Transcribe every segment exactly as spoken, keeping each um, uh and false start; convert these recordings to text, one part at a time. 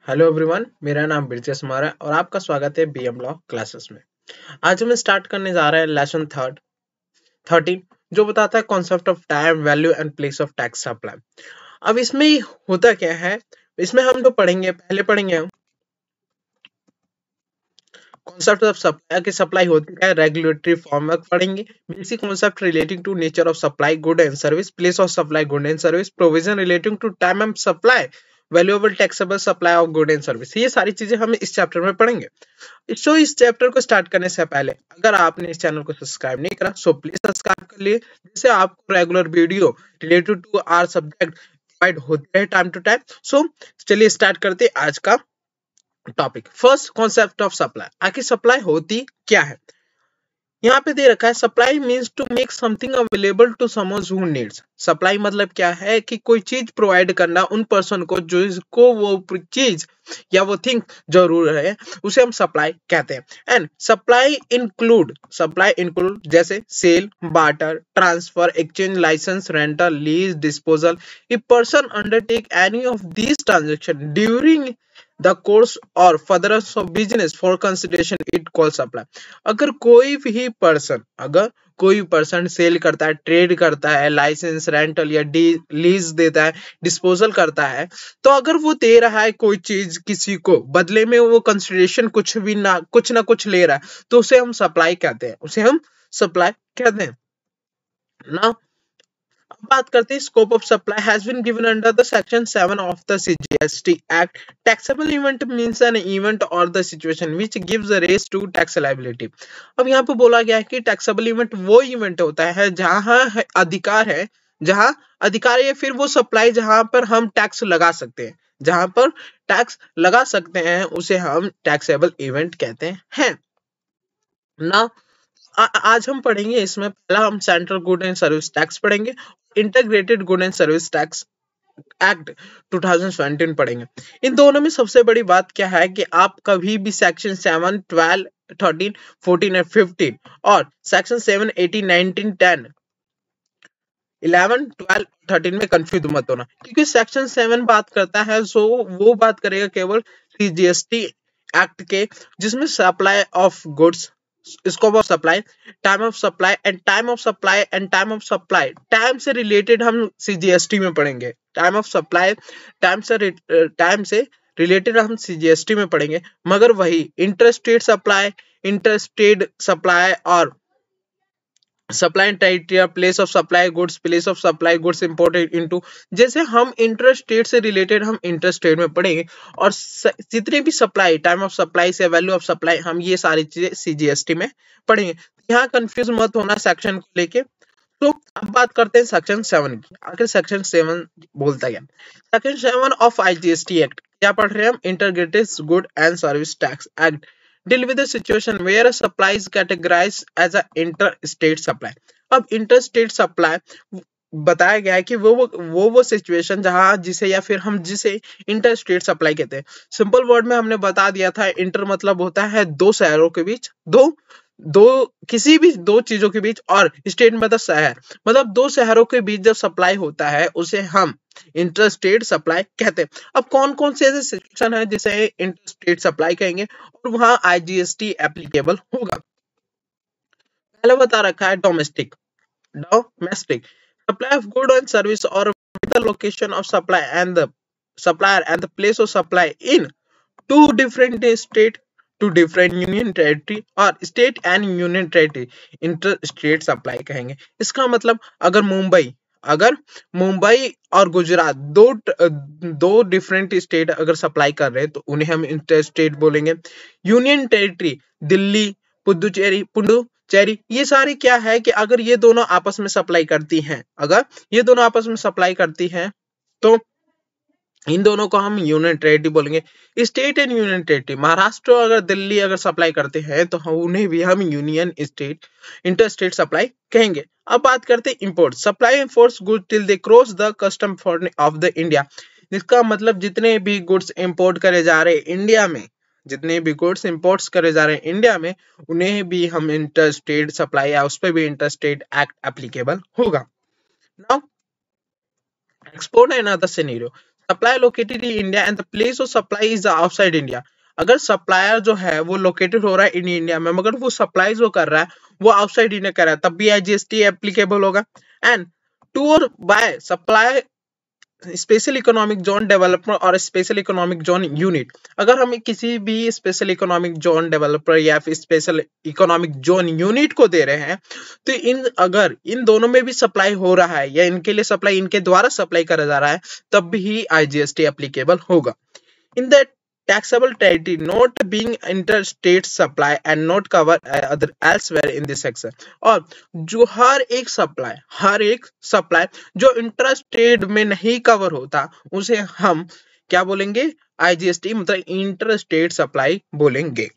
Hello everyone, मेरा नाम ब्रिजेश कुमार है और आपका स्वागत है बीएम लॉ क्लासेस में। आज हम स्टार्ट करने जा रहे हैं लेसन थर्ड थर्टीन, जो बताता है concept of time, value and place of tax supply. अब इसमें होता क्या है, इसमें हम तो पढ़ेंगे, पहले पढ़ेंगे हम कॉन्सेप्ट ऑफ सप्लाई की सप्लाई होती है, रेगुलेटरी फॉर्मवर्क पढ़ेंगे, basic concept relating to nature of supply good and service, place of supply good and service, provision relating to time and supply, valuable taxable supply of good and service. ये सारी चीजें हम इस chapter में पढ़ेंगे। सो इस chapter को start करने से पहले अगर आपने इस चैनल को सब्सक्राइब नहीं करा सो प्लीज सब्सक्राइब कर लिए, जिससे आपको regular video related to our subject provide होते रहे टाइम टू टाइम। सो चलिए स्टार्ट करते हैं आज का topic. First, concept of supply. आखिर सप्लाई होती क्या है? यहाँ पे दे रखा है supply means to make something available to someone who needs. Supply मतलब क्या है कि कोई चीज प्रोवाइड करना उन पर्सन को जो इसको वो चीज या वो थिंग जरूर है, उसे हम सप्लाई कहते हैं। And supply include supply include जैसे sale, barter, transfer, exchange, licence, rental, lease, disposal. If person undertake any of these transaction during the course और furtherance of business for consideration it call supply. अगर कोई भी person अगर कोई person cell करता है, trade करता है, लाइसेंस, रेंटल या लीज देता है, डिस्पोजल करता है, तो अगर वो दे रहा है कोई चीज किसी को, बदले में वो कंसिडरेशन कुछ भी ना कुछ ना कुछ ले रहा है, तो उसे हम सप्लाई कहते हैं उसे हम सप्लाई कहते हैं ना। अब बात करते हैं scope of supply has been given under the section seven of the CGST act. Taxable event means an event और the situation which gives rise to tax liability. अब यहाँ पे बोला गया है कि टैक्सेबल इवेंट वो इवेंट होता है जहां अधिकार है, जहां अधिकार या फिर वो सप्लाई जहां पर हम टैक्स लगा सकते हैं, जहां पर टैक्स लगा सकते हैं उसे हम टैक्सेबल इवेंट कहते हैं ना। आ, आज हम पढ़ेंगे, इसमें पहला हम central good and service tax पढ़ेंगे, integrated good and service tax act two thousand seventeen पढ़ेंगे। इन दोनों में सबसे बड़ी बात क्या है कि आप कभी भी section seven, twelve, thirteen, fourteen और फिफ्टीन और section seven, eighteen, nineteen, ten, eleven, twelve, thirteen में कंफ्यूज मत होना, क्योंकि सेक्शन सेवन बात करता है सो वो बात करेगा केवल सीजीएसटी एक्ट के, जिसमें supply of goods, scope of supply, time of supply and time of supply and time of supply time से रिलेटेड हम सीजीएसटी में पढ़ेंगे। टाइम ऑफ सप्लाई टाइम से टाइम से रिलेटेड हम सीजीएसटी में पढ़ेंगे, मगर वही इंटरस्टेट सप्लाई, इंटरस्टेट सप्लाई और supply criteria, place of supply goods, place of supply goods imported into, जैसे हम इंटरस्टेट से रिलेटेड हम इंटरस्टेट में पढ़ेंगे, और जितने भी सप्लाई, टाइम ऑफ सप्लाई से वैल्यू ऑफ सप्लाई, हम ये सारी चीजें सीजीएसटी में पढ़ेंगे। यहाँ कंफ्यूज मत होना सेक्शन को लेके। तो अब बात करते हैं सेक्शन सेवन की। आखिर सेक्शन सेवन बोलता क्या? Section seven of IGST act क्या पढ़ रहे हैं हम? Integrated good and service tax act deal with the situation where a supply is categorized as a interstate supply। अब interstate supply बताया गया है कि वो वो वो वो सिचुएशन जहां जिसे या फिर हम जिसे इंटरस्टेट सप्लाई कहते हैं। सिंपल वर्ड में हमने बता दिया था, इंटर मतलब होता है दो शहरों के बीच, दो दो किसी भी दो चीजों के बीच, और स्टेट मतलब शहर, मतलब दो शहरों के बीच जब सप्लाई होता है उसे हम इंटरस्टेट सप्लाई कहते हैं। अब कौन कौन से ऐसे सिचुएशन है जिसे इंटरस्टेट सप्लाई कहेंगे और वहां आईजीएसटी एप्लीकेबल होगा? पहले बता रखा है domestic domestic supply of good and service और the location of supply and the supplier and the place of supply in two different state to different union territory और state and union territory interstate supply कहेंगे। इसका मतलब अगर मुंबई अगर मुंबई और गुजरात दो दो डिफरेंट स्टेट अगर सप्लाई कर रहे हैं तो उन्हें हम इंटरस्टेट बोलेंगे। यूनियन टेरिटरी दिल्ली, पुदुचेरी पुडुचेरी ये सारी क्या है कि अगर ये दोनों आपस में सप्लाई करती हैं अगर ये दोनों आपस में सप्लाई करती हैं तो इन दोनों को हम यूनियन टेरिटरी बोलेंगे। State and union territory, Maharashtra अगर दिल्ली अगर सप्लाई करते हैं तो हम उन्हें भी हम यूनियन स्टेट इंटरस्टेट सप्लाई कहेंगे। अब बात करते हैं import supply imports goods till they cross the custom of the India. इसका मतलब जितने भी गुड्स इंपोर्ट करे जा रहे हैं इंडिया में, जितने भी गुड्स इंपोर्ट्स करे जा रहे हैं इंडिया में, उन्हें भी हम इंटरस्टेट सप्लाई या उस पर भी इंटरस्टेट एक्ट एप्लीकेबल होगा। Now export and other scenario. Supply located in India and the place of supply is outside India. अगर सप्लायर जो है वो लोकेटेड हो रहा है इन इंडिया में, मगर वो सप्लाई जो कर रहा है वो आउटसाइड इंडिया कर रहा है, तब भी आईजीएसटी एप्लीकेबल होगा। एंड टू और by supply special economic zone developer और स्पेशल इकोनॉमिक जोन यूनिट, अगर हम किसी भी स्पेशल इकोनॉमिक जोन डेवलपर या फिर स्पेशल इकोनॉमिक जोन यूनिट को दे रहे हैं, तो इन अगर इन दोनों में भी सप्लाई हो रहा है या इनके लिए सप्लाई इनके द्वारा सप्लाई करा जा रहा है, तब भी आईजीएसटी एप्लीकेबल होगा। In that taxable territory not being interstate supply and not cover other elsewhere in this section। और जो हर एक सप्लाई हर एक सप्लाई जो इंटरस्टेट में नहीं कवर होता उसे हम क्या बोलेंगे, आईजीएसटी मतलब इंटरस्टेट सप्लाई बोलेंगे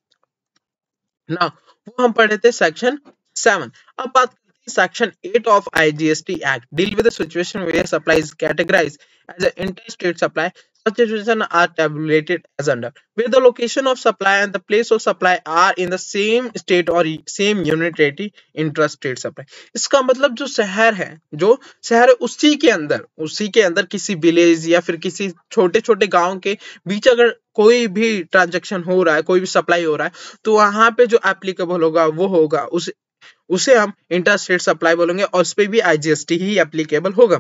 ना। वो हम पढ़े थे सेक्शन सेवन। अब बात Section eight of I G S T Act deal with the situation where supply is categorized as an interstate supply. Such situations are tabulated as under, where the location of supply and the place of supply are in the same state or same unitary interstate supply। इसका मतलब जो शहर है जो शहर है उसी के अंदर उसी के अंदर किसी विलेज या फिर किसी छोटे छोटे गांव के बीच अगर कोई भी ट्रांजैक्शन हो रहा है, कोई भी सप्लाई हो रहा है, तो वहां पे जो एप्लीकेबल होगा वो होगा उस उसे हम इंटरस्टेट सप्लाई बोलेंगे और उस पे भी आईजीएसटी ही एप्लीकेबल होगा।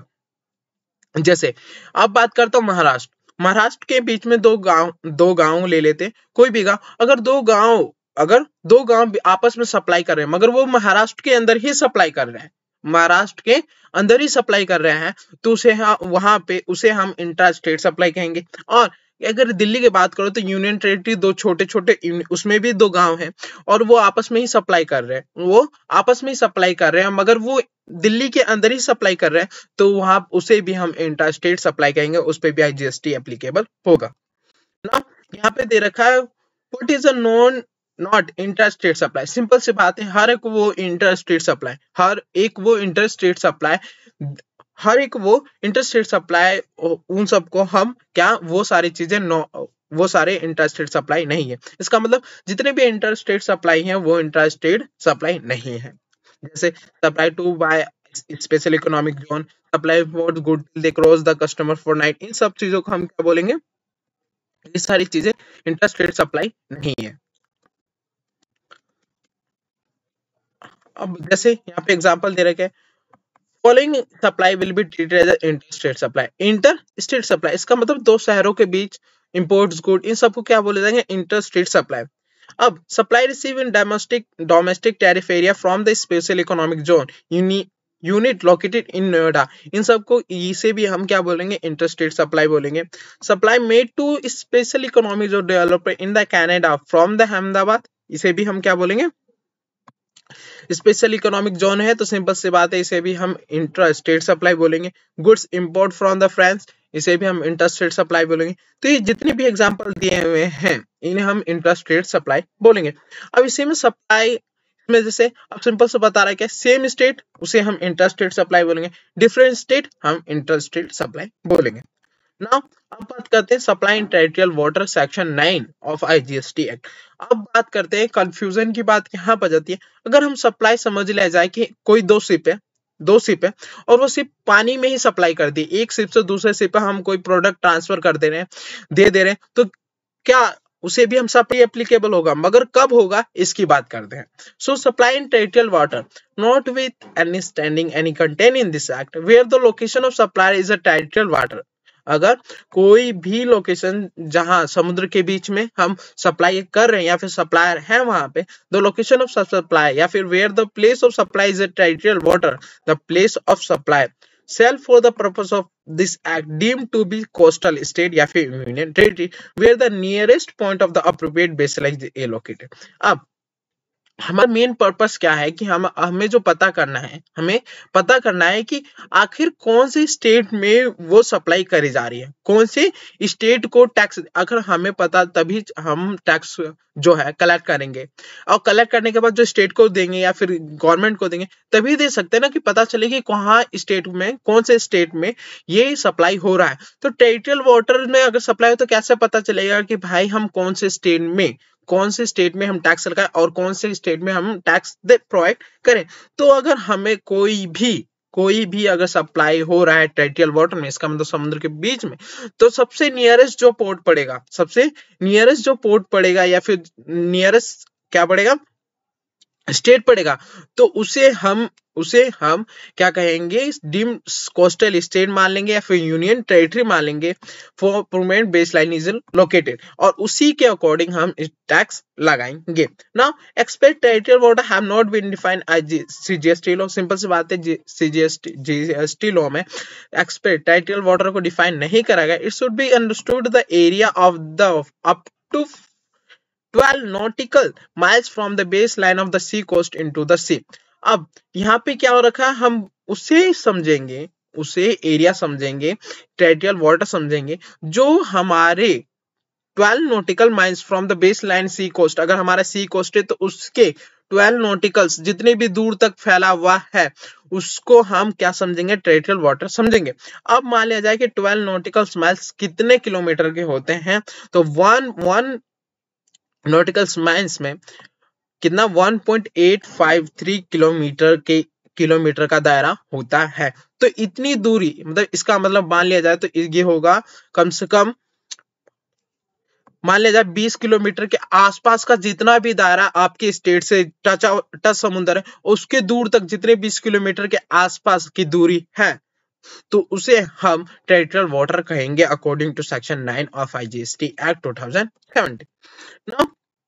जैसे अब बात करता हूं महाराष्ट्र महाराष्ट्र के बीच में दो गांव दो गांव ले लेते, कोई भी गांव, अगर दो गांव अगर दो गांव आपस में सप्लाई कर रहे हैं मगर वो महाराष्ट्र के अंदर ही सप्लाई कर रहे हैं महाराष्ट्र के अंदर ही सप्लाई कर रहे हैं तो उसे वहां पे उसे हम इंटरस्टेट सप्लाई कहेंगे। और अगर दिल्ली की बात करो तो यूनियन टेरिटरी दो छोटे छोटे उसमें भी दो गांव हैं और वो आपस में ही सप्लाई कर रहे हैं वो आपस में ही सप्लाई कर रहे हैं मगर वो दिल्ली के अंदर ही सप्लाई कर रहे हैं तो वहां उसे भी हम इंटरस्टेट सप्लाई कहेंगे, उस पर भी आईजीएसटी एप्लीकेबल होगा ना। यहाँ पे दे रखा है what is a non not interstate supply. Simple सी बात है, हर एक वो इंटरस्टेट सप्लाई हर एक वो इंटरस्टेट सप्लाई हर एक वो इंटरस्टेट सप्लाई उन सबको हम क्या वो सारी चीजें नो वो सारे इंटरस्टेट सप्लाई नहीं है। इसका मतलब जितने भी इंटरस्टेट सप्लाई हैं वो इंटरस्टेट सप्लाई नहीं है। जैसे supply to by special economic zone, supply for good they cross the customer for night, इन सब चीजों को हम क्या बोलेंगे, ये सारी चीजें इंटरस्टेट सप्लाई नहीं है। अब जैसे यहाँ पे एग्जांपल दे रखे हैं following supply will be treated as interstate supply. Interstate supply इसका मतलब दो शहरों के बीच इंपोर्ट्स गुड इन सबको क्या बोले जाएंगे, इंटरस्टेट सप्लाई। अब supply receive in domestic domestic tariff area from the special economic zone unit located in Noida, इन सबको इसे भी हम क्या बोलेंगे, इंटरस्टेट सप्लाई बोलेंगे। Supply made to special economic zone developer in the Canada from the Ahmedabad, इसे भी हम क्या बोलेंगे, स्पेशल इकोनॉमिक जोन है तो सिंपल सी बात है इसे भी हम इंटरस्टेट सप्लाई बोलेंगे। Goods import from the France, इसे भी हम इंटरस्टेट सप्लाई बोलेंगे। तो ये जितने भी एग्जांपल दिए हुए हैं इन्हें हम इंटरस्टेट सप्लाई बोलेंगे। अब इसी में सप्लाई में जैसे अब सिंपल से बता रहा है क्या, सेम स्टेट उसे हम इंटरस्टेट सप्लाई बोलेंगे, डिफरेंट स्टेट हम इंटरस्टेट सप्लाई बोलेंगे। नाउ अब बात करते हैं supply in territorial water section nine of IGST act. अब बात करते हैं कंफ्यूजन की बात यहाँ पर जाती है, अगर हम सप्लाई समझ लिया जाए कि कोई दो शिप है दो शिप है और वो शिप पानी में ही सप्लाई कर दी, एक शिप से दूसरे शिप पर हम कोई प्रोडक्ट ट्रांसफर कर दे रहे हैं दे दे रहे हैं तो क्या उसे भी हम सप्लाई एप्लीकेबल होगा, मगर कब होगा इसकी बात करते हैं। So supply in territorial water not with any standing any contain in this act where the location of supply is a territorial water. अगर कोई भी लोकेशन जहां समुद्र के बीच में हम सप्लाई कर रहे हैं या फिर सप्लायर है वहां पे, द लोकेशन ऑफ सप्लाई या फिर where the place of supply is a territorial water, the place of supply shall for the purpose of this act deemed to be coastal state या फिर union territory where the nearest point of the appropriate basin is located. अब हमारा main purpose क्या है कि हम हमें जो पता करना है हमें पता करना है कि आखिर कौन सी स्टेट में वो सप्लाई करी जा रही है, कौन सी स्टेट को टैक्स, अगर हमें पता तभी हम टैक्स जो है कलेक्ट करेंगे और कलेक्ट करने के बाद जो स्टेट को देंगे या फिर गवर्नमेंट को देंगे तभी दे सकते हैं ना कि पता चले कि कहाँ स्टेट में कौन से स्टेट में ये सप्लाई हो रहा है। तो टेरिटोरियल वाटर में अगर सप्लाई हो तो कैसे पता चलेगा कि भाई हम कौन से स्टेट में कौन से स्टेट में हम टैक्स लगाएं और कौन से स्टेट में हम टैक्स दे प्रोवाइड करें। तो अगर हमें कोई भी कोई भी अगर सप्लाई हो रहा है टेरिटोरियल वाटर में, इसका मतलब समुद्र के बीच में, तो सबसे नियरेस्ट जो पोर्ट पड़ेगा, सबसे नियरेस्ट जो पोर्ट पड़ेगा या फिर नियरेस्ट क्या पड़ेगा, स्टेट पड़ेगा, तो उसे हम उसे हम क्या कहेंगे, डीम्ड कोस्टल स्टेट मान लेंगे या फिर यूनियन टेरिटरी मान लेंगे for permanent baseline is located, और उसी के अकॉर्डिंग हम टैक्स लगाएंगे। Now expect territorial water have not been defined as CGST law. Simple सी बात है, सीजीएसटी जीएसटी लॉ में एक्सपेक्ट टेरिटोरियल वाटर को डिफाइन नहीं करा गया। It should be understood the area of the up to twelve nautical miles from the baseline of the sea coast into the sea। अब यहाँ पे क्या हो रखा है, हम उसे समझेंगे, उसे एरिया समझेंगे, टेरिटोरियल वाटर समझेंगे जो हमारे twelve nautical miles from the baseline sea coast, अगर हमारा सी कोस्ट है तो उसके twelve nauticals जितने भी दूर तक फैला हुआ है उसको हम क्या समझेंगे, टेरिटोरियल वाटर समझेंगे। अब मान लिया जाए कि twelve nautical miles कितने किलोमीटर के होते हैं, तो वन वन नॉटिकल माइल्स में कितना one point eight five three kilometre के किलोमीटर का दायरा होता है। तो इतनी दूरी, मतलब इसका मतलब मान लिया जाए तो ये होगा कम से कम, मान लिया जाए बीस किलोमीटर के आसपास का जितना भी दायरा आपके स्टेट से टच टच समुद्र है, उसके दूर तक जितने बीस किलोमीटर के आसपास की दूरी है, तो उसे हम टेरिटोरियल वाटर कहेंगे according to section nine of IGST act two thousand seventy. Now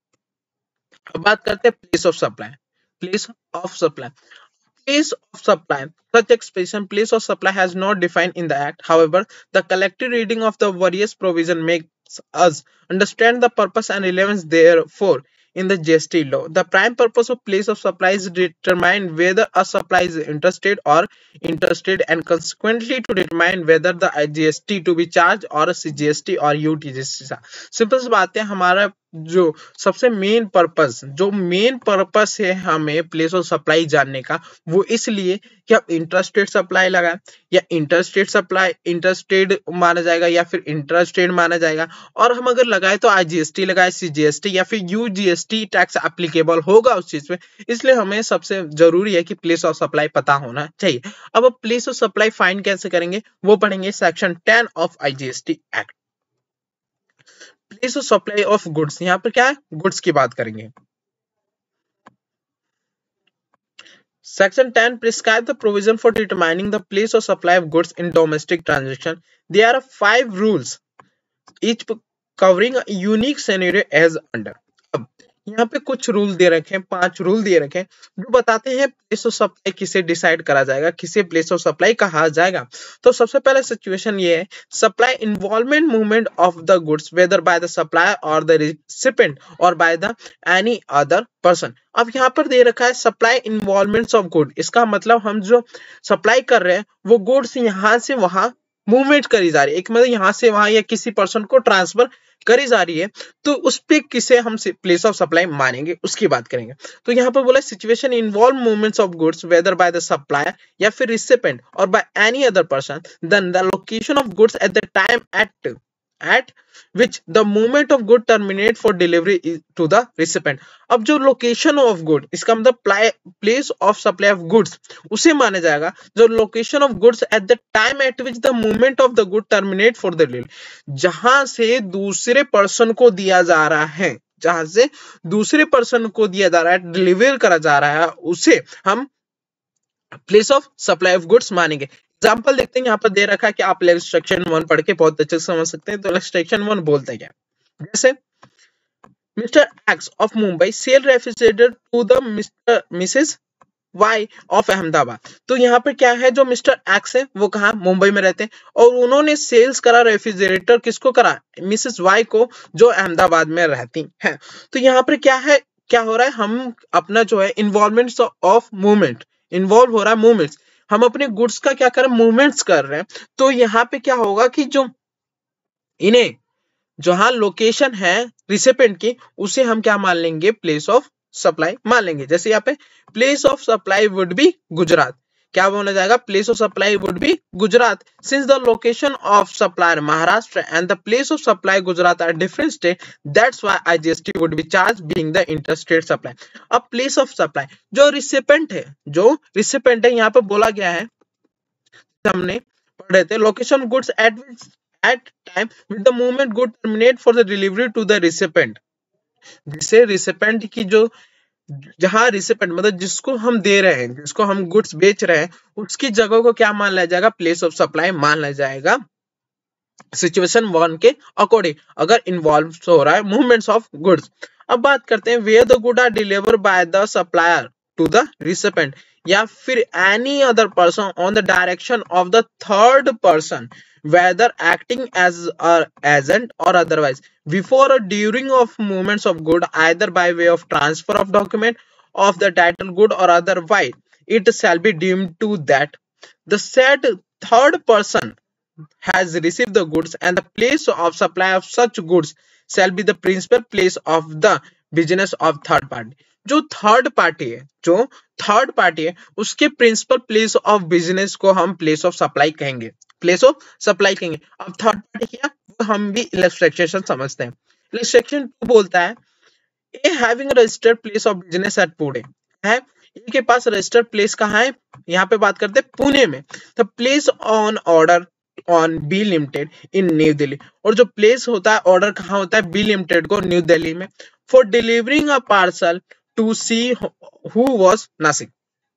अब बात करते हैं place of supply. Place of supply place of supply, such expression place of supply has not defined in the act. However, the collective reading of the various provision makes us understand the purpose and relevance therefore in the G S T law. The prime purpose of place of supply is to determine whether a supply is interstate or interstate, and consequently to determine whether the G S T to be charged or a C G S T or U T G S T। Simple सी बात है, हमारा जो सबसे main purpose जो main purpose है हमें place of supply जानने का, वो इसलिए कि हम इंटरस्टेट सप्लाई लगाए या इंटरस्टेट सप्लाई इंटरस्टेट माना जाएगा या फिर इंटरस्टेट माना जाएगा, और हम अगर लगाए तो आईजीएसटी लगाए, सीजीएसटी या फिर यूजीएसटी टैक्स एप्लीकेबल होगा उस चीज में। इसलिए हमें सबसे जरूरी है कि प्लेस ऑफ सप्लाई पता होना चाहिए। अब प्लेस ऑफ सप्लाई फाइंड कैसे करेंगे, वो पढ़ेंगे section ten of IGST act. Place of supply of goods, यहाँ पर क्या है, गुड्स की बात करेंगे। Section ten prescribes the provision for determining the place of supply of goods in domestic transaction. There are five rules, each covering a unique scenario as under। अब यहाँ पे कुछ रूल दे रखे हैं, पांच रूल दे रखे हैं जो बताते हैं प्लेस ऑफ सप्लाई किसे डिसाइड करा जाएगा, किसे प्लेस ऑफ सप्लाई कहा जाएगा। तो सबसे पहला सिचुएशन ये है, supply involvement movement of the goods whether by the supplier और द रिसिपेंट और by the any other person. अब यहाँ पर दे रखा है सप्लाई इन्वॉल्वमेंट ऑफ गुड, इसका मतलब हम जो सप्लाई कर रहे हैं वो गुड्स यहाँ से वहां मूवमेंट करी जा रही है, एक मतलब यहाँ से वहां या किसी पर्सन को ट्रांसफर करी जा रही है, तो उस पे किसे हम प्लेस ऑफ सप्लाई मानेंगे उसकी बात करेंगे। तो यहाँ पर बोला situation involve movements of goods whether by the supplier या फिर रिसिपेंट और by any other person, then the location of goods at the time at at which the movement of good terminate for delivery to the recipient। अब जो location of good, इसका मतलब place of supply of goods उसे माना जाएगा जो location of goods at the time at which the movement of the good terminate for the delivery, जहां से दूसरे पर्सन को दिया जा रहा है, जहां से दूसरे पर्सन को दिया जा रहा है, डिलीवर करा जा रहा है, उसे हम place of supply of goods मानेंगे। एग्जाम्पल देखते हैं, यहाँ पर दे रखा है कि आप सेक्शन वन पढ़ के बहुत अच्छे से समझ सकते हैं। तो सेक्शन वन बोलते हैं क्या, जैसे Mr X of Mumbai sell refrigerator to the Mr Mrs Y of Ahmedabad. तो यहाँ पर क्या है, जो मिस्टर एक्स है वो कहाँ, मुंबई में रहते हैं, और उन्होंने सेल्स करा रेफ्रिजरेटर, किसको करा, मिसेस वाई को, जो अहमदाबाद में रहती हैं। तो यहाँ पर क्या है, क्या हो रहा है, हम अपना जो है इन्वॉल्वमेंट ऑफ मूवमेंट, इन्वॉल्व हो रहा है मूवमेंट्स, हम अपने गुड्स का क्या कर रहे हैं, मूवमेंट्स कर रहे हैं। तो यहाँ पे क्या होगा कि जो इन्हें जहां लोकेशन है रिसिपेंट की, उसे हम क्या मान लेंगे, प्लेस ऑफ सप्लाई मान लेंगे। जैसे यहाँ पे place of supply would be Gujarat, क्या बोला जाएगा, place of supply would be Gujarat, since the location of supplier Maharashtra and the place of supply Gujarat are different state, that's why IGST would be charge being the interstate supply. अब place of supply, जो recipient है, जो recipient है, यहाँ पे बोला गया है हमने पढ़ रहे थे, location goods at at time with the movement good terminate for the delivery to the recipient. जिसे रिसिपेंट की जो जहां रिसिपेंट मतलब जिसको हम दे रहे हैं, जिसको हम गुड्स बेच रहे हैं, उसकी जगह को क्या मान लिया जाएगा, प्लेस ऑफ सप्लाई मान लिया जाएगा सिचुएशन वन के अकॉर्डिंग, अगर इन्वॉल्व हो रहा है मूवमेंट्स ऑफ गुड्स। अब बात करते हैं where the good are deliver by the supplier to the recipient या फिर any other person on the direction of the third person whether acting as a agent or otherwise before or during of movements of good either by way of transfer of document of the title good or otherwise, it shall be deemed to that the said third person has received the goods and the place of supply of such goods shall be the principal place of the business of third party। जो third party है जो third party है उसके principal place of business को हम place of supply कहेंगे, place of supply कहेंगे। अब थर्ड पार्टी क्या वो हम भी इलस्ट्रेशन समझते हैं। इलस्ट्रेशन टू बोलता है A having registered place of business at Pune है, इनके पास रजिस्टर्ड प्लेस कहाँ है, यहाँ पे बात करते हैं पुणे में। The place on order on B limited in New Delhi, और जो प्लेस होता है ऑर्डर कहाँ होता है, बी लिमिटेड को न्यू दिल्ली में, for delivering a parcel to C who was Nashik.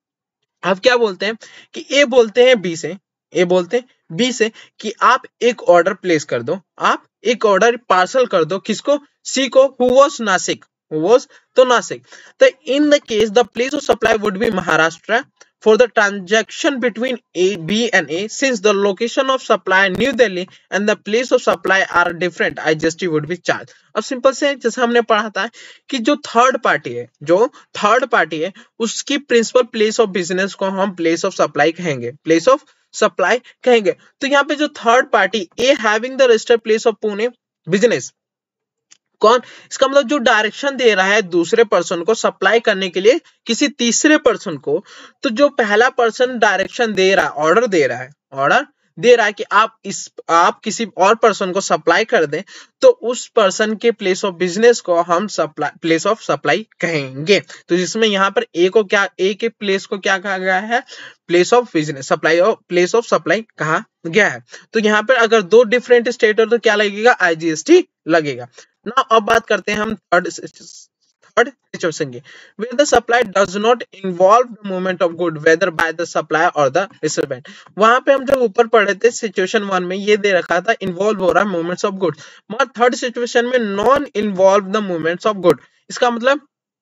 अब क्या बोलते हैं कि ए बोलते हैं बी से, ए बोलते हैं बी से कि आप एक ऑर्डर प्लेस कर दो, आप एक ऑर्डर पार्सल कर दो किसको, सी को, who was Nashik, who was तो नासिक। तो in the case the place of supply would be Maharashtra for the transaction between A, B and A, since the location of supply New Delhi and the place of supply are different, I G S T would be charged। अब simple से जैसे हमने पढ़ा था कि जो third party है जो थर्ड पार्टी है उसकी प्रिंसिपल प्लेस ऑफ बिजनेस को हम प्लेस ऑफ सप्लाई कहेंगे, प्लेस ऑफ सप्लाई कहेंगे। तो यहाँ पे जो third party A having the registered place of Pune business कौन, इसका मतलब जो डायरेक्शन दे रहा है दूसरे पर्सन को सप्लाई करने के लिए किसी तीसरे पर्सन को, तो जो पहला पर्सन डायरेक्शन दे रहा है, ऑर्डर दे रहा है, ऑर्डर दे रहा है कि आप इस आप किसी और पर्सन को सप्लाई कर दें, तो उस पर्सन के प्लेस ऑफ बिजनेस को हम सप्लाई प्लेस ऑफ सप्लाई कहेंगे। तो जिसमें यहाँ पर ए को क्या, ए के प्लेस को क्या कहा गया है, प्लेस ऑफ बिजनेस सप्लाई और प्लेस ऑफ सप्लाई कहा गया है। तो यहाँ पर अगर दो डिफरेंट स्टेट हो तो क्या लगेगा, आईजीएसटी लगेगा ना। अब बात करते हैं हम थर्ड थर्ड सिचुएशन की, where the supply does not involve the movement of good whether by the supplier or the recipient। वहां पे हम जब ऊपर पढ़े थे सिचुएशन वन में ये दे रखा था इन्वॉल्व हो रहा है मूवमेंट्स ऑफ गुड, मगर थर्ड सिचुएशन में non involve the movements of good. इसका मतलब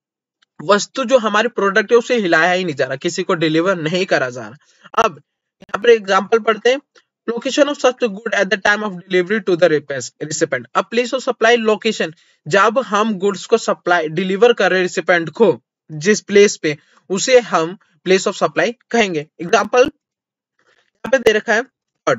वस्तु जो हमारी प्रोडक्ट है उसे हिलाया ही नहीं जा रहा, किसी को डिलीवर नहीं करा जा रहा। अब यहाँ पर एग्जाम्पल पढ़ते हैं, location of such good at the time of delivery to the recipient. अब प्लेस ऑफ सप्लाई लोकेशन, जब हम गुड्स को सप्लाई डिलीवर कर रहे रिसिपेंट को जिस प्लेस पे, उसे हम प्लेस ऑफ सप्लाई कहेंगे। एग्जांपल यहाँ पे दे रखा है, third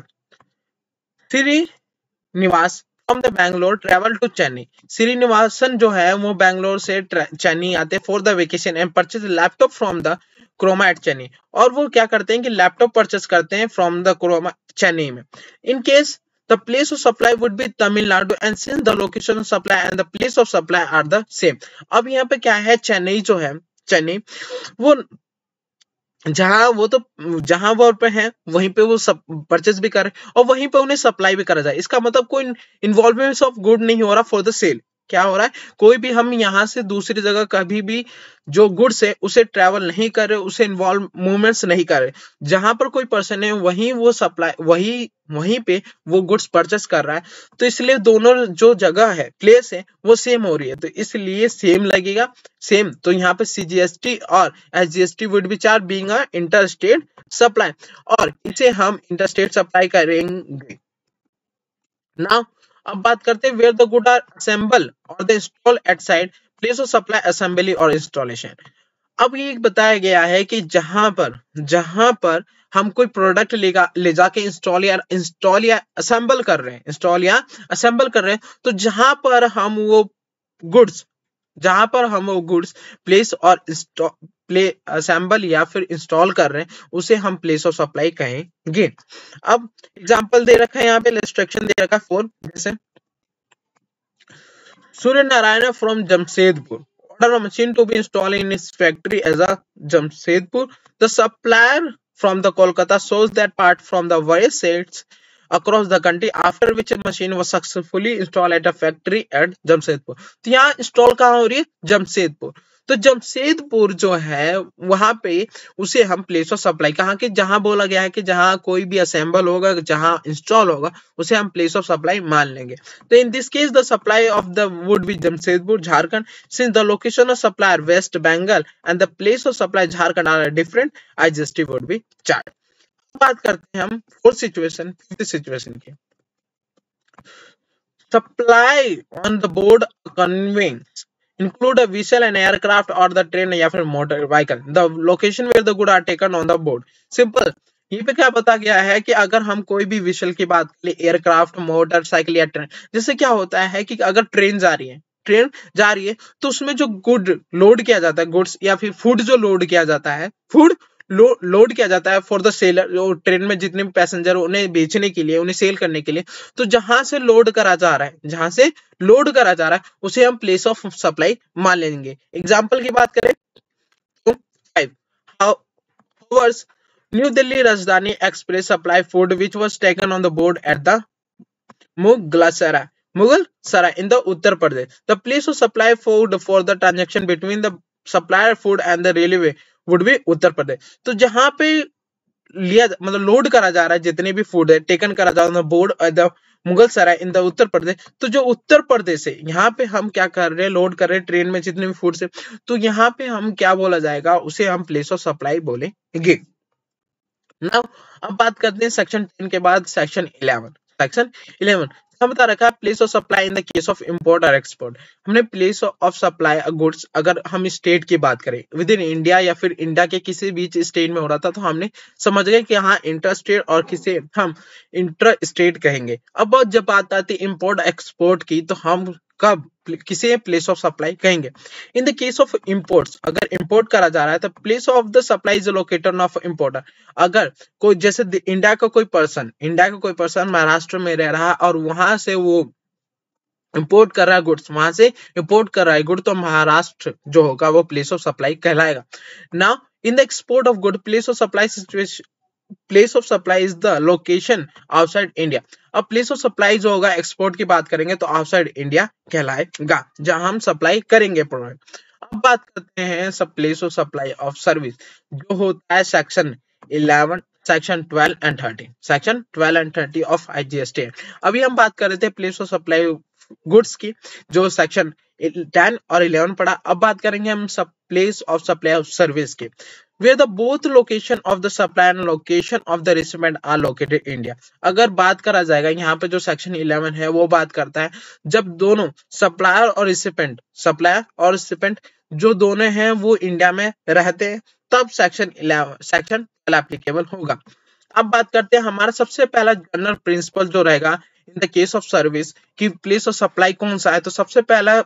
Srinivas from the Bangalore travel to Chennai. Srinivasan जो है वो बैंगलोर से चेन्नई आते for the vacation and purchase laptop from the Croma at Chennai. और वो क्या करते हैं कि लैपटॉप परचेस करते हैं फ्रॉम द क्रोमा चेन्नई में। In case the place of supply would be Tamil Nadu and since the location of supply and the place of supply are the same. अब यहाँ पे क्या है, चेन्नई जो है, चेन्नई वो जहां वो तो जहां वो पे है वहीं पे वो सब परचेस भी करे और वहीं पे उन्हें सप्लाई भी करा जाए। इसका मतलब कोई इन्वॉल्वमेंट ऑफ गुड नहीं हो रहा फॉर द सेल। क्या हो रहा है, कोई भी हम यहाँ से दूसरी जगह कभी भी जो गुड्स है उसे ट्रैवल नहीं कर रहे, उसे इन्वॉल्व मूवमेंट्स नहीं कर रहे। जहां पर कोई पर्सन है वहीं वो सप्लाई वही वहीं पे वो गुड्स परचेस कर रहा है, तो इसलिए दोनों जो जगह है प्लेस है वो सेम हो रही है, तो इसलिए सेम लगेगा सेम। तो यहाँ पे सीजीएसटी और SGST would be charge being a inter state supply, और इसे हम इंटर स्टेट सप्लाई करेंगे। नाउ अब बात करते हैं where the good are assemble और the install at site place of supply assembly और इंस्टॉलेशन। अब ये बताया गया है कि जहां पर जहां पर हम कोई प्रोडक्ट लेगा ले जाके इंस्टॉल या इंस्टॉल या असेंबल कर रहे हैं इंस्टॉल या असेंबल कर रहे हैं, तो जहां पर हम वो गुड्स जहां पर हम वो गुड्स प्लेस और प्ले असेंबल या फिर इंस्टॉल कर रहे हैं उसे हम प्लेस ऑफ सप्लाई कहेंगे। अब एग्जांपल दे रखा है यहाँ पे, इंस्ट्रक्शन दे रखा है फोर, जैसे Surya Narayan from Jamshedpur order a machine to be installed in his factory as a Jamshedpur. The supplier from the Kolkata shows that part from the various states across the country, after which a machine was successfully installed at a factory at Jamshedpur. तो यहाँ install कहाँ हो रही है? जमशेदपुर। तो जमशेदपुर जो है वहां पे उसे हम प्लेस ऑफ सप्लाई, कहाँ के, जहां बोला गया है कि जहां कोई भी असेंबल होगा, जहां इंस्टॉल होगा, उसे हम प्लेस ऑफ सप्लाई मान लेंगे। तो in this case the supply of the would be Jamshedpur Jharkhand, since the location of supplier West Bengal and the place of supply Jharkhand are different, IGST would be charged. बात करते हैं हम फोर्थ सिचुएशन, फिफ्थ सिचुएशन की। Supply on the board conveyance include a vessel, an aircraft or the train या फिर motor vehicle, the location where the good are taken on the board। Simple, ये पे क्या बता गया है कि अगर हम कोई भी विशल की बात करें, एयरक्राफ्ट, मोटरसाइकिल या ट्रेन, जैसे क्या होता है कि अगर ट्रेन जा रही है ट्रेन जा रही है तो उसमें जो गुड लोड किया जाता है, गुड्स या फिर फूड जो लोड किया जाता है, फूड लो, लोड किया जाता है फॉर द सेलर, जो ट्रेन में जितने भी पैसेंजर उन्हें बेचने के लिए, उन्हें सेल करने के लिए, तो जहां से लोड करा जा रहा है, जहां से लोड करा जा रहा है उसे हम प्लेस ऑफ सप्लाई मान लेंगे। एग्जांपल की बात करें तो five hours New Delhi Rajdhani express supply food which was taken on the board at the Mughalsarai Mughal Sarai in the Uttar Pradesh. The place of supply food for the transaction between the supplier food and the railway would be Uttar Pradesh. तो जहां पे लिया मतलब load करा जा रहा है, जितने भी फूड है टेकन करा जा रहा है board the Mughal Sarai in the Uttar Pradesh, तो जो उत्तर प्रदेश है यहाँ पे हम क्या कर रहे हैं, लोड कर रहे हैं ट्रेन में जितने भी फूड से, तो यहाँ पे हम क्या बोला जाएगा, उसे हम प्लेस ऑफ सप्लाई बोलेंगे। नाउ अब बात करते हैं सेक्शन टेन के बाद सेक्शन इलेवन। सेक्शन इलेवन हम बता रखा है place of supply in the case of import और एक्सपोर्ट। हमने प्लेस ऑफ सप्लाई गुड्स, अगर हम स्टेट की बात करें विद इन इंडिया या फिर इंडिया के किसी बीच स्टेट में हो रहा था, तो हमने समझ गए कि हाँ इंटर स्टेट और किसे हम इंटर स्टेट कहेंगे। अब जब बात आती है इंपोर्ट एक्सपोर्ट की, तो हम कब किसे प्लेस ऑफ सप्लाई कहेंगे। In the case of imports, अगर इंपोर्ट करा जा रहा है तो place of the supply is located of importer. अगर कोई जैसे इंडिया का कोई पर्सन इंडिया का कोई पर्सन महाराष्ट्र में रह रहा है और वहां से वो इंपोर्ट कर रहा है गुड्स, वहां से इंपोर्ट कर रहा है गुड, तो महाराष्ट्र जो होगा वो प्लेस ऑफ सप्लाई कहलाएगा। Now in the export of good, place of supply situation place of supply is the location outside India. अब प्लेस ऑफ सप्लाई जो होगा एक्सपोर्ट की बात करेंगे तो आउटसाइड इंडिया कहलाएगा, जहां हम सप्लाई करेंगे प्रोडक्ट। अब बात करते हैं सब place of supply of service, जो होता है section eleven, section twelve and thirteen, section twelve and thirty of IGST. अभी हम बात कर रहे थे प्लेस ऑफ सप्लाई गुड्स की, जो सेक्शन टेन और इलेवन पढ़ा। अब बात करेंगे हम सब place of supply of service के, where the both location of the supply and location of the recipient are located India। अगर बात करा जाएगा यहाँ पे जो सेक्शन इलेवन है वो बात करता है जब दोनों सप्लायर और रिसिपेंट सप्लायर और रिसिपेंट जो दोनों हैं वो इंडिया में रहते हैं, तब section eleven section twelve applicable होगा। अब बात करते हैं हमारा सबसे पहला जनरल प्रिंसिपल जो रहेगा in the case of service की प्लेस ऑफ सप्लाई कौन सा है। तो सबसे पहला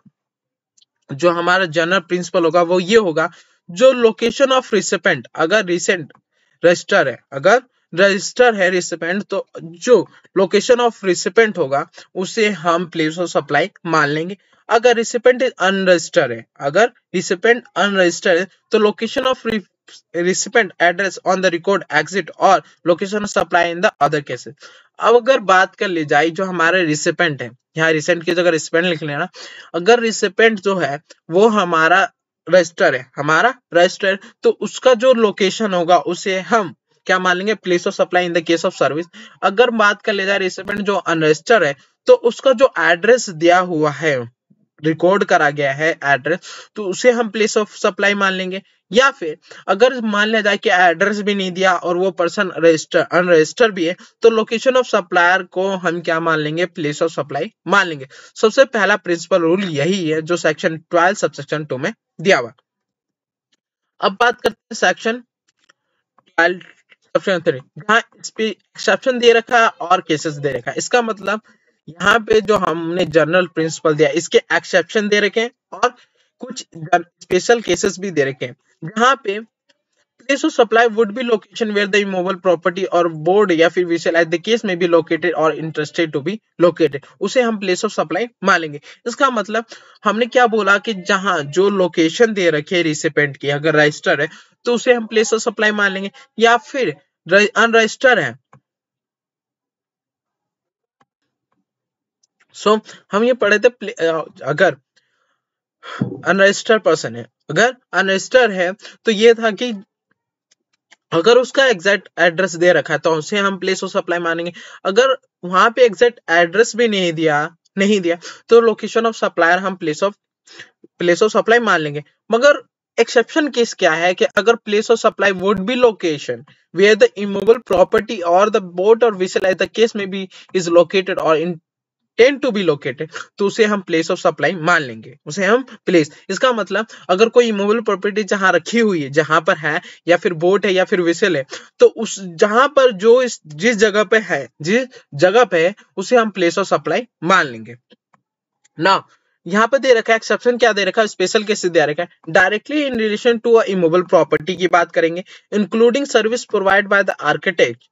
जो हमारा जनरल प्रिंसिपल होगा वो ये होगा, जो लोकेशन ऑफ रिसिपेंट, अगर रिसेंट रजिस्टर है अगर रजिस्टर है रिसिपेंट, तो जो लोकेशन ऑफ रिसिपेंट होगा उसे हम प्लेस ऑफ सप्लाई मान लेंगे। अगर रिसिपेंट अनरजिस्टर है अगर रिसिपेंट अनरजिस्टर है तो location of recipient address on the record exit और location of supply in the other cases. अब अगर बात कर ली जाए जो हमारे रिसिपेंट है, यहाँ रिसेंट की जगह रिसिपेंट लिख लेना, अगर रिसिपेंट जो है वो हमारा रजिस्टर है हमारा रजिस्टर तो उसका जो लोकेशन होगा उसे हम क्या मान लेंगे, place of supply in the case of service. अगर बात कर ले जाए रिसिपेंट जो अनरजिस्टर है तो उसका जो एड्रेस दिया हुआ है, रिकॉर्ड करा गया है एड्रेस, तो उसे हम प्लेस ऑफ सप्लाई मान लेंगे। या फिर अगर मान लिया जाए कि एड्रेस भी नहीं दिया और वो पर्सन रजिस्टर अनरजिस्टर भी है, तो लोकेशन ऑफ सप्लायर को हम क्या मान लेंगे, प्लेस ऑफ सप्लाई मान लेंगे। सबसे पहला प्रिंसिपल रूल यही है जो सेक्शन ट्वेल्व सबसेक्शन टू में दिया हुआ। अब बात करते हैं सेक्शन ट्वेल्व सबसेक्शन थ्री, जहां एक्सेप्शन दे रखा है और केसेस दे रखा है। इसका मतलब यहाँ पे जो हमने जनरल प्रिंसिपल दिया इसके एक्सेप्शन दे रखे हैं और कुछ स्पेशल केसेस भी दे रखे हैं, जहां पे place of supply would be location where the immovable property और बोर्ड या फिर विशल एट द केस में बी लोकेटेड और इंटरेस्टेड टू बी लोकेटेड, उसे हम प्लेस ऑफ सप्लाई मान लेंगे। इसका मतलब हमने क्या बोला कि जहां जो लोकेशन दे रखी है रिसिपेंट की, अगर रजिस्टर है तो उसे हम प्लेस ऑफ सप्लाई मान लेंगे। या फिर अनरजिस्टर्ड है, सो so, हम ये पढ़े थे अगर अनरजिस्टर्ड पर्सन है, अगर अनरजिस्टर्ड है तो ये था कि अगर उसका एग्जैक्ट एड्रेस दे रखा है तो उसे हम प्लेस ऑफ सप्लाई मानेंगे। अगर वहां पे एग्जैक्ट एड्रेस भी नहीं दिया नहीं दिया तो लोकेशन ऑफ सप्लायर हम place of place of supply मान लेंगे। मगर एक्सेप्शन केस क्या है कि अगर place of supply would be location where the immovable property or the boat or vessel as the case may be is located or intend to be located, तो उसे हम प्लेस ऑफ सप्लाई मान लेंगे, उसे हम प्लेस। इसका मतलब अगर कोई इमूवेबल प्रॉपर्टी जहां रखी हुई है, जहां पर है या फिर बोट है या फिर विसल है, तो उस जहां पर जो इस जिस जगह पे है जिस जगह पे है उसे हम प्लेस ऑफ सप्लाई मान लेंगे ना। यहाँ पे दे रखा है एक्सेप्शन, क्या दे रखा है, स्पेशल केस दे रखा है। Directly in relation to a immovable property की बात करेंगे, including service provide by the architect,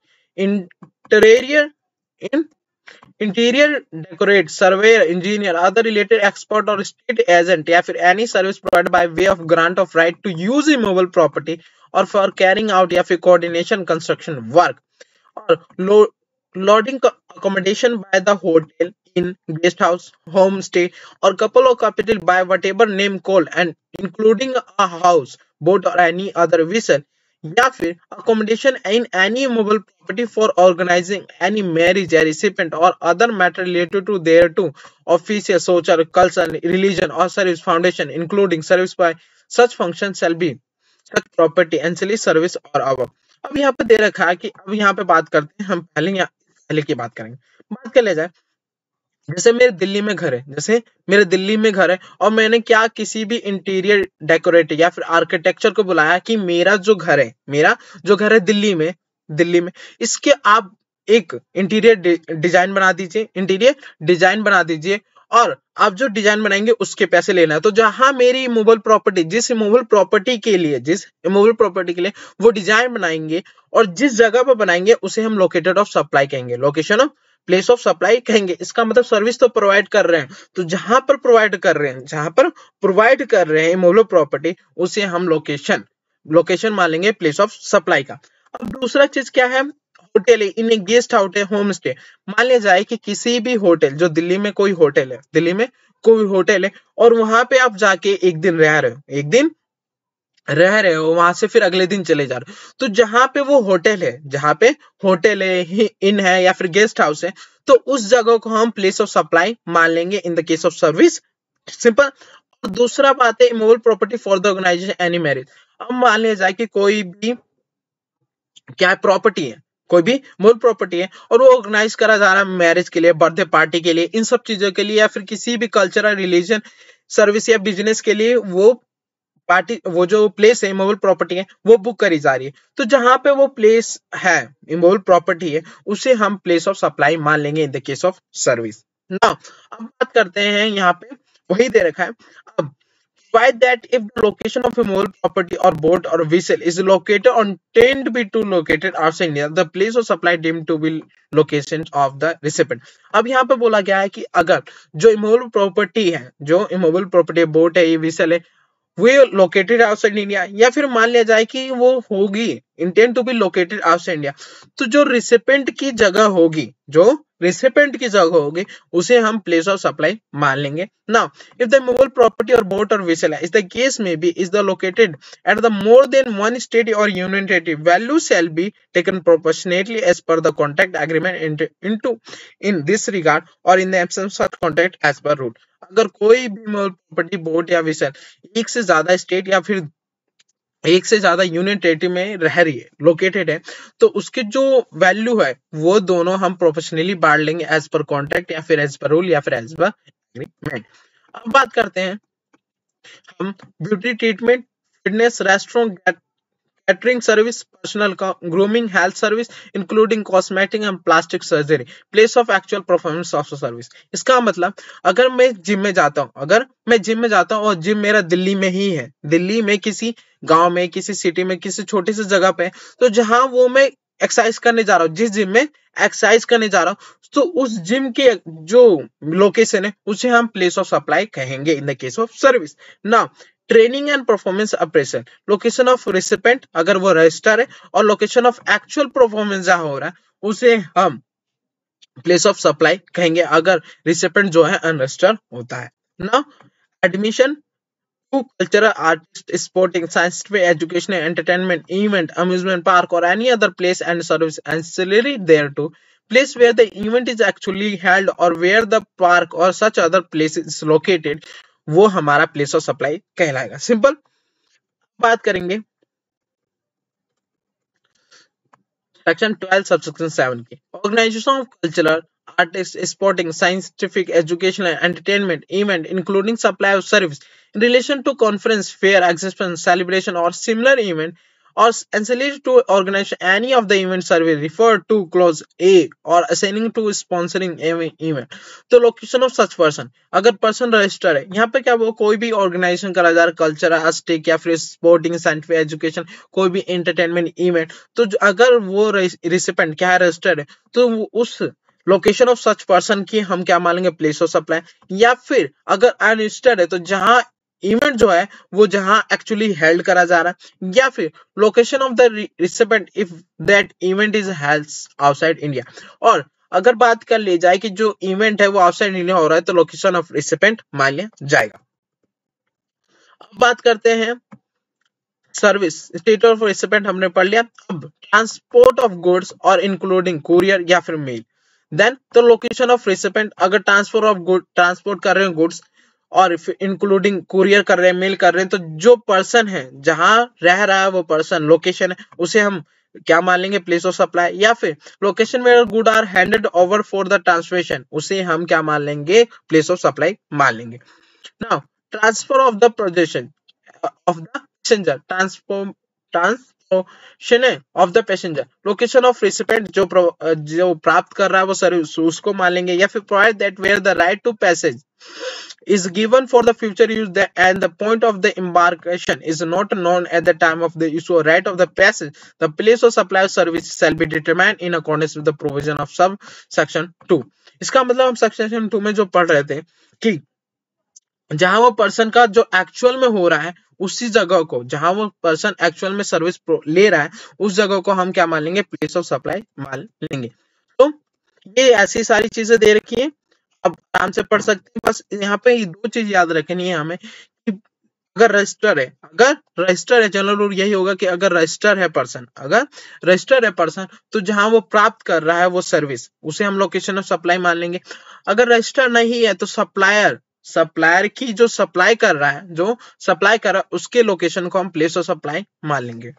interior in interior decorate, surveyor, engineer, other related expert और स्टेट एजेंट, या फिर any service provide by way of grant of right to use immovable property और for carrying out या फिर coordination construction work और लो lodging accommodation by the hotel, inn, guest house, homestay, or couple of capital by whatever name called and including a house, boat or any other vessel, या फिर accommodation in any movable property for organizing any marriage या recipient or other matter related to thereto, official, social, cultural, religion or service foundation, including service by such function shall be such property ancillary service or above। अब यहाँ पे दे रखा है कि अब यहाँ पे बात करते हैं हम पहले यहाँ पहले की बात करेंगे। बात कर ले जाए, जैसे मेरे दिल्ली में घर है, जैसे मेरे दिल्ली में घर है और मैंने क्या किसी भी इंटीरियर डेकोरेटर या फिर आर्किटेक्चर को बुलाया कि मेरा जो घर है मेरा जो घर है दिल्ली में दिल्ली में इसके आप एक इंटीरियर डिजाइन बना दीजिए इंटीरियर डिजाइन बना दीजिए और आप जो डिजाइन बनाएंगे उसके पैसे लेना है। तो जहां मेरी इमूवेबल प्रॉपर्टी जिस इमूवेबल प्रॉपर्टी के लिए जिस इमूवेबल प्रॉपर्टी के लिए वो डिजाइन बनाएंगे और जिस जगह पर बनाएंगे उसे हम लोकेटेड ऑफ सप्लाई कहेंगे, location of place of supply कहेंगे। इसका मतलब सर्विस तो प्रोवाइड कर रहे हैं, तो जहां पर प्रोवाइड कर रहे हैं जहां पर प्रोवाइड कर रहे हैं इमूवेबल प्रॉपर्टी उसे हम लोकेशन लोकेशन मान लेंगे प्लेस ऑफ सप्लाई का। अब दूसरा चीज क्या है, होटल है, इन गेस्ट हाउस है, होम स्टे। मान लिया जाए कि किसी भी होटल, जो दिल्ली में कोई होटल है दिल्ली में कोई होटल है और वहां पे आप जाके एक दिन रह रहे हो एक दिन रह रहे हो वहां से फिर अगले दिन चले जा रहे हो, तो जहां पे वो होटल है जहां पे होटल है, इन है या फिर गेस्ट हाउस है, तो उस जगह को हम प्लेस ऑफ सप्लाई मान लेंगे in the case of service, simple. और दूसरा बात है immovable property for the organisation any marriage. अब मान लिया जाए कि कोई भी क्या प्रॉपर्टी है कोई भी मूल प्रॉपर्टी है और वो ऑर्गेनाइज करा जा रहा है मैरिज के लिए, बर्थडे पार्टी के लिए, इन सब चीजों के लिए, या फिर किसी भी कल्चरल रिलीजन सर्विस या बिजनेस के लिए वो पार्टी वो जो प्लेस है इमूवेबल प्रॉपर्टी है वो बुक करी जा रही है। तो जहां पे वो प्लेस है इमूवेबल प्रॉपर्टी है उसे हम प्लेस ऑफ सप्लाई मान लेंगे in the case of service ना। अब बात करते हैं यहाँ पे वही दे रखा है। अब why that if the location of a movable property or boat or vessel is located or intend to be to located outside India, the place of supply deemed to be location of the recipient। अब यहाँ पे बोला गया है कि अगर जो immovable property है जो इमूवेबल प्रॉपर्टी बोट है ये विसल है वो लोकेटेड आउटसाइड इंडिया, या फिर मान लिया जाए कि वो होगी intent to be located outside India, तो जो रिसिपेंट की जगह होगी जो रिसिपेंट की जगह होगी उसे हम प्लेस ऑफ सप्लाई मान लेंगे। Now if the movable property और बोट और वेसल इज द केस में be is the located at the more than one state और union territory, value shall be taken proportionately as per the contract agreement into in this regard और in the absence of contract as per rule. अगर कोई भी movable property boat या vessel एक से ज्यादा state या फिर एक से ज्यादा यूनियन टेरिटरी में रह रही है लोकेटेड है तो उसकी जो वैल्यू है वो दोनों हम प्रोफेशनली बांट लेंगे एज पर कॉन्ट्रैक्ट या फिर एज पर रूल या फिर एज पर एग्रीमेंट। अब बात करते हैं हम beauty treatment, fitness, restaurant, catering service, personal grooming, health service including cosmetic and plastic surgery, place of actual performance of service. इसका मतलब अगर मैं जिम में जाता हूं अगर मैं जिम में जाता हूं और जिम मेरा दिल्ली में ही है, दिल्ली में किसी गांव में किसी सिटी में किसी छोटी सी जगह पे, तो जहां वो मैं एक्सरसाइज करने जा रहा हूँ जिस जिम में एक्सरसाइज करने जा रहा हूँ तो उस जिम के जो लोकेशन है उसे हम प्लेस ऑफ सप्लाई कहेंगे in the case of service. Now training and performance appraisal, location of recipient अगर वो रजिस्टर है, और लोकेशन ऑफ एक्चुअल परफॉर्मेंस जहां हो रहा है उसे हम प्लेस ऑफ सप्लाई कहेंगे अगर रिसिपेंट जो है अनरजिस्टर्ड होता है। Now admission to cultural, artist, sporting, scientific, educational, entertainment, event, amusement park, or any other place and service ancillary thereto, place where the event is actually held or where the park or such other place is located, वो हमारा place of supply कहलाएगा। Simple बात करेंगे section twelve subsection seven की, organisation of cultural, artists, sporting, scientific, educational, entertainment, event, including supply of service in relation to conference, fair, exhibition, celebration, or similar event, or ancillary to organize any of the event survey referred to clause A or assigning to sponsoring event. तो location of such person, अगर person register है, यहाँ पे क्या वो कोई भी organisation करा जा रहा है, कल्चर, आर्टिस्टिक या फिर स्पोर्टिंग, साइंटिफिक, एजुकेशन, कोई भी एंटरटेनमेंट इवेंट, तो अगर वो रिसिपेंट क्या है रजिस्टर्ड है, तो उस लोकेशन ऑफ सच पर्सन की हम क्या मानेंगे प्लेस ऑफ सप्लाई, या फिर अगर अनरजिस्टर्ड है तो जहां इवेंट जो है वो जहां एक्चुअली हेल्ड करा जा रहा है, या फिर location of the recipient if that event is held outside India. और अगर बात कर ली जाए कि जो इवेंट है वो आउटसाइड इंडिया हो रहा है तो लोकेशन ऑफ रिसिपेंट मान लिया जाएगा। अब बात करते हैं सर्विस, स्टेट ऑफ रिसिपेंट हमने पढ़ लिया। अब ट्रांसपोर्ट ऑफ गुड्स और इंक्लूडिंग कुरियर या फिर मेल, देन तो लोकेशन ऑफ रिसिपेंट अगर ट्रांसफर ऑफ गुड ट्रांसपोर्ट कर रहे हैं गुड्स और इंक्लूडिंग कुरियर कर रहे हैं, मेल कर रहे हैं, तो जो पर्सन है जहां रह रहा है वो पर्सन लोकेशन है उसे हम क्या मान लेंगे प्लेस ऑफ सप्लाई, या फिर location where good are handed over for the transportation उसे हम क्या मान लेंगे प्लेस ऑफ सप्लाई मान लेंगे। Now transfer of the position of the passenger, transform transportation of the passenger, location of recipient जो जो प्राप्त कर रहा है वो सर्विस उसको मान लेंगे, या फिर provide that where the right to passage is given for the future use the, and the point of the embarkation is not known at the time of the issue or right of the passage, the place of supply of service shall be determined in accordance with the provision of sub section two. इसका मतलब हम section two में जो पढ़ रहे थे कि जहां वो पर्सन का जो एक्चुअल में हो रहा है उसी जगह को, जहां वो पर्सन एक्चुअल में सर्विस ले रहा है उस जगह को हम क्या मान लेंगे प्लेस ऑफ सप्लाई मान लेंगे। तो ये ऐसी सारी चीजें दे रखी है, अब आराम से पढ़ सकते हैं। बस यहाँ पे दो चीज याद रखनी है हमें कि अगर रजिस्टर है, अगर रजिस्टर है जनरल रूल यही होगा कि अगर रजिस्टर है पर्सन, अगर रजिस्टर है पर्सन तो जहां वो प्राप्त कर रहा है वो सर्विस उसे हम लोकेशन ऑफ सप्लाई मान लेंगे। अगर रजिस्टर नहीं है तो सप्लायर सप्लायर की जो सप्लाई कर रहा है जो सप्लाई कर रहा है उसके लोकेशन को हम प्लेस ऑफ सप्लाई मान लेंगे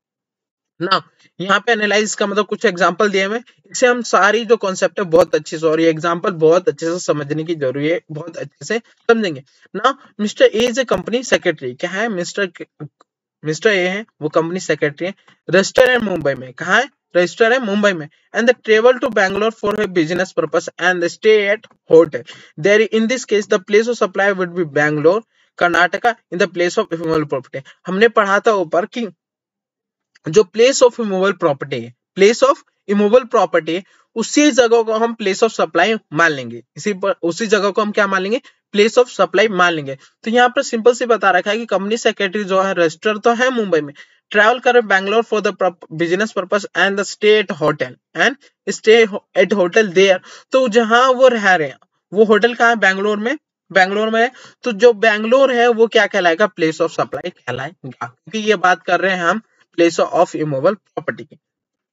ना। यहाँ पे एनालाइज का मतलब कुछ एग्जांपल दिए हुए, इससे हम सारी जो कॉन्सेप्ट है बहुत अच्छे से और ये एग्जांपल बहुत अच्छे से समझने की जरूरी है, बहुत अच्छे से समझेंगे ना। Mister A is a company secretary, क्या है मिस्टर मिस्टर ए है वो कंपनी सेक्रेटरी है, रजिस्टर है मुंबई में, कहा है रजिस्टर है मुंबई में, and the travel to Bangalore for business purpose and stay at hotel there, in this case the place of supply would be Bangalore Karnataka in the place of immovable property. हमने पढ़ा था ऊपर कि जो प्लेस ऑफ इमूवेबल प्रॉपर्टी है, place of immovable property उसी जगह को हम प्लेस ऑफ सप्लाई मान लेंगे, इसी पर उसी जगह को हम क्या मान लेंगे प्लेस ऑफ सप्लाई मान लेंगे। तो यहाँ पर सिंपल से बता रखा है कि कंपनी सेक्रेटरी जो है रजिस्टर तो है मुंबई में, ट्रैवल करे Bangalore for the business purpose and the stay at hotel and stay at hotel there, तो जहां वो रह रहे हैं वो होटल कहाँ है बैंगलोर में, बैंगलोर में है, तो जो बैंगलोर है वो क्या कहलाएगा प्लेस ऑफ सप्लाई कहलाएगा, क्योंकि ये बात कर रहे हैं हम प्लेस ऑफ इमूवेबल प्रॉपर्टी की।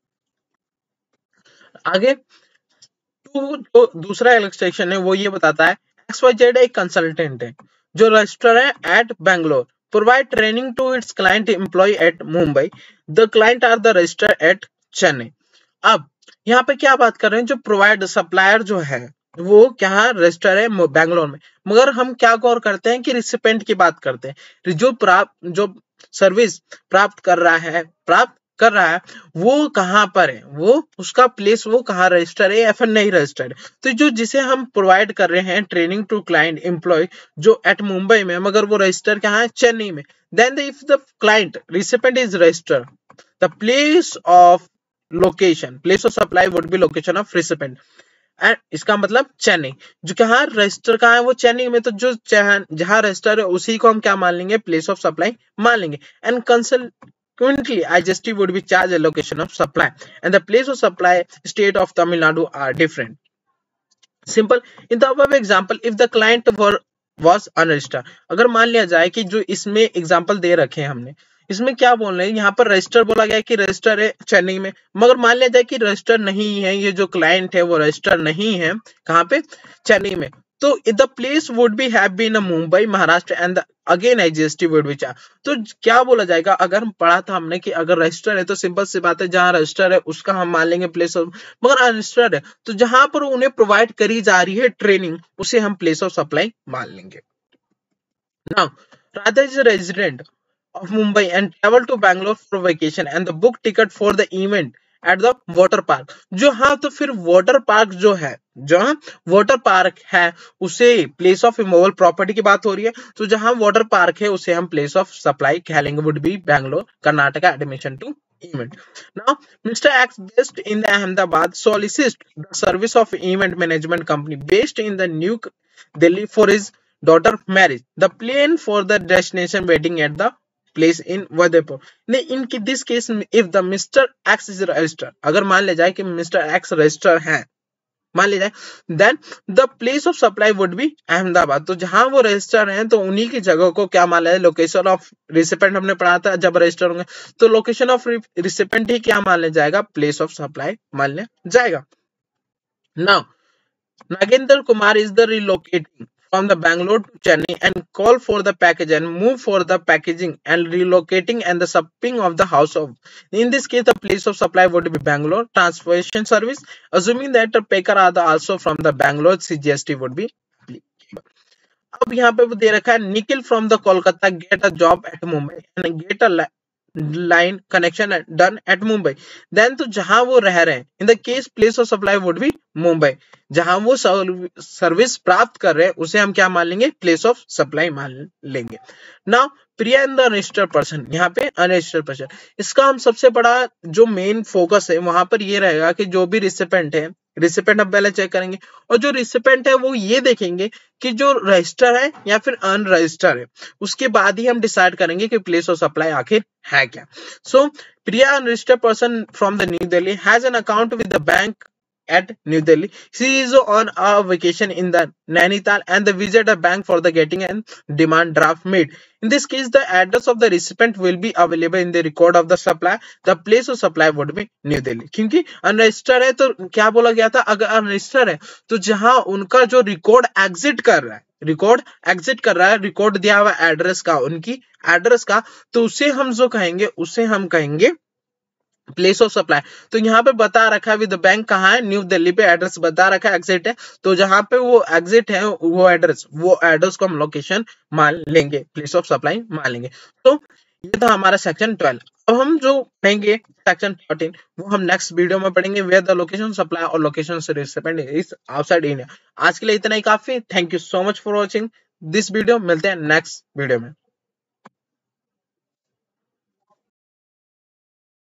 आगे टू जो दूसरा इलस्ट्रेशन है वो ये बताता है एक्स वाई जेड एक कंसल्टेंट है जो रजिस्टर है at Bangalore, provide training to its client employ at Mumbai, the client are the register at Chennai. अब यहाँ पे क्या बात कर रहे हैं, जो प्रोवाइड सप्लायर जो है वो क्या रजिस्टर है बैंगलोर में, मगर हम क्या गौर करते हैं कि रिसिपेंट की बात करते हैं, जो प्राप्त जो सर्विस प्राप्त कर रहा है प्राप्त कर रहा है वो कहां पर है, वो उसका प्लेस वो कहां रजिस्टर है या फिर नहीं रजिस्टर्ड है। तो जो जिसे हम प्रोवाइड कर रहे हैं ट्रेनिंग टू क्लाइंट एम्प्लॉय जो एट मुंबई में मगर वो रजिस्टर कहां है चेन्नई में, then if the client recipient is register the place of location place of supply would be location of recipient. And इसका मतलब चेन्नई, जो कहाँ रजिस्टर कहाँ है वो चेन्नई में, तो जो जहाँ रजिस्टर है उसी को हम क्या मान लेंगे, प्लेस ऑफ सप्लाई मान लेंगे। And consequently I G S T would be charge allocation of supply and the place of supply state of Tamil Nadu are different. Simple. In the above example, if the client were was unregistered, अगर मान लिया जाए कि जो इसमें example दे रखे हैं हमने, इसमें क्या बोल रहे हैं, यहाँ पर रजिस्टर बोला गया है कि रजिस्टर है चेन्नई में, मगर मान लिया जाए कि रजिस्टर नहीं है, ये जो क्लाइंट है वो रजिस्टर नहीं है, कहाँ पे, चेन्नई में, तो the place would be have been Mumbai Maharashtra and again I G S T would be charge. तो क्या बोला जाएगा, अगर हम पढ़ा था हमने कि अगर रजिस्टर है तो सिंपल सी बात है, जहां रजिस्टर है उसका हम मान लेंगे प्लेस ऑफ, मगर अनरजिस्टर्ड है तो जहां पर उन्हें प्रोवाइड करी जा रही है ट्रेनिंग उसे हम प्लेस ऑफ सप्लाई मान लेंगे। Now Radha is a resident of Mumbai and travel to Bangalore for vacation and the book ticket for the event at the water park। जो हाँ तो फिर वाटर पार्क जो है, जहां वाटर पार्क है उसे प्लेस ऑफ इमूवेबल प्रॉपर्टी की बात हो रही है, तो जहां वाटर पार्क है उसे हम प्लेस ऑफ सप्लाई कह लेंगे, would be Bangalore Karnataka admission to event। Now Mister X based in the Ahmedabad solicits the service of event management company based in the New Delhi for his daughter marriage, the plan for the destination wedding at the place in Vadepur। in this case if the Mister X is registered, अगर मान ले जाए कि Mister X register है, मान लीजिए, then the place of supply would be Ahmedabad, तो जहां वो रजिस्टर हैं तो उन्हीं की जगह को क्या मान लिया, लोकेशन ऑफ रिसिपेंट हमने पढ़ा था, जब रजिस्टर होंगे तो लोकेशन ऑफ रिसिपेंट ही क्या मान लिया जाएगा, प्लेस ऑफ सप्लाई मान लिया जाएगा। Now Nagendra Kumar is the relocating from the Bangalore to Chennai and call for the package and move for the packaging and relocating and the shipping of the house of, in this case the place of supply would be Bangalore transportation service, assuming that the packer are the also from the Bangalore, C G S T would be applicable। अब यहाँ पे वो दे रखा है, Nikhil from the Kolkata get a job at Mumbai and get a line connection done at Mumbai, then तो जहां वो रह रहे हैं, in the case place of supply would be Mumbai, जहां वो सर्विस प्राप्त कर रहे हैं उसे हम क्या मान लेंगे, प्लेस ऑफ सप्लाई मान लेंगे। Now Priya in the unregistered person, यहाँ पे अनरजिस्टर्ड पर्सन, इसका हम सबसे बड़ा जो मेन फोकस है वहां पर ये रहेगा कि जो भी रिसिपेंट है, रिसिपेंट हम पहले चेक करेंगे, और जो रिसिपेंट है वो ये देखेंगे कि जो रजिस्टर है या फिर अनरजिस्टर है, उसके बाद ही हम डिसाइड करेंगे कि प्लेस ऑफ सप्लाई आखिर है क्या। So Priya unregistered person from the New Delhi has an account with the bank at New Delhi. She is on a vacation in the Nainital and the visit a bank for the getting and demand draft made. In this case, the address of the recipient will be available in the record of the supply. The place of supply would be New Delhi. क्योंकि unregistered है तो क्या बोला गया था, अगर unregistered है तो जहां उनका जो रिकॉर्ड एग्जिट कर रहा है, रिकॉर्ड एग्जिट कर रहा है, रिकॉर्ड दिया हुआ एड्रेस का, उनकी एड्रेस का, तो उसे हम जो कहेंगे उसे हम कहेंगे प्लेस ऑफ सप्लाई। तो यहाँ पे बता रखा है विद बैंक कहाँ है, न्यू दिल्ली पे एड्रेस बता रखा है, एग्जिट है, तो जहां पे वो एग्जिट है वो एड्रेस वो एड्रेस को हम लोकेशन मान लेंगे, प्लेस ऑफ सप्लाई मान लेंगे। तो ये था हमारा सेक्शन ट्वेल्व। अब हम जो पढ़ेंगे सेक्शन फोर्टीन वो हम नेक्स्ट वीडियो में पढ़ेंगे, वेयर द लोकेशन सप्लाई और लोकेशन से रिसिपेंट इज आउटसाइड इंडिया। आज के लिए इतना ही काफी। Thank you so much for watching this video, मिलते हैं नेक्स्ट वीडियो में।